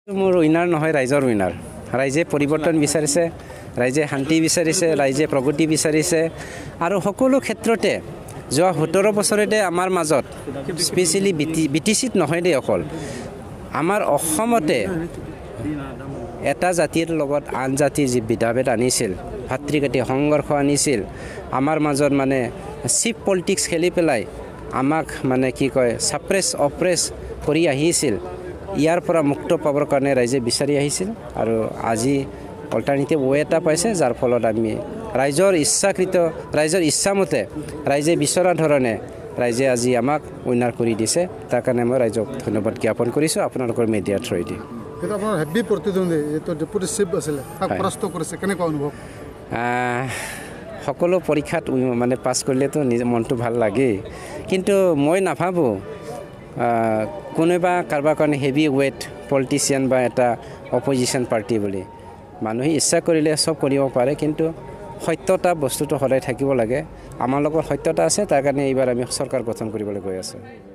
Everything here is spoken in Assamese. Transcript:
মোৰ উইনাৰ নহয়, ৰাইজৰ উইনাৰ। ৰাইজে পৰিৱৰ্তন বিচাৰিছে, ৰাইজে শান্তি বিচাৰিছে, ৰাইজে প্ৰগতি বিচাৰিছে আৰু সকলো ক্ষেত্ৰতে যোৱা 17 বছৰতে আমাৰ মাজত স্পেচিয়েলি বিটিচিত নহয় দেই, অকল আমাৰ অসমতে এটা জাতিৰ লগত আন জাতিৰ যি ভেদাভেদ আনিছিল, ভাতৃঘাতী সংঘৰ্ষ আনিছিল, আমাৰ মাজত মানে চিপ পলিটিক্স খেলি পেলাই আমাক মানে কি কয় ছাপ্ৰেছ অপ্ৰেছ কৰি আহিছিল। ইয়াৰ পৰা মুক্ত পাবৰ কাৰণে ৰাইজে বিচাৰি আহিছিল আৰু আজি অল্টাৰনেটিভ ৱে এটা পাইছে, যাৰ ফলত আমি ৰাইজৰ ইচ্ছামতে ৰাইজে বিচৰা ধৰণে ৰাইজে আজি আমাক উইনাৰ কৰি দিছে। তাৰ কাৰণে মই ৰাইজক ধন্যবাদ জ্ঞাপন কৰিছোঁ আপোনালোকৰ মিডিয়াৰ থ্ৰুৱেদি। সকলো পৰীক্ষাত মানে পাছ কৰিলেতো মনটো ভাল লাগেই, কিন্তু মই নাভাবোঁ কোনোবা কাৰোবাৰ কাৰণে হেভি ৱেট পলিটিচিয়ান বা এটা অপজিশ্যন পাৰ্টি বুলি। মানুহে ইচ্ছা কৰিলে চব কৰিব পাৰে, কিন্তু সত্যতা বস্তুটো সদায় থাকিব লাগে। আমাৰ লগত সত্যতা আছে, তাৰ কাৰণে এইবাৰ আমি চৰকাৰ গঠন কৰিবলৈ গৈ আছোঁ।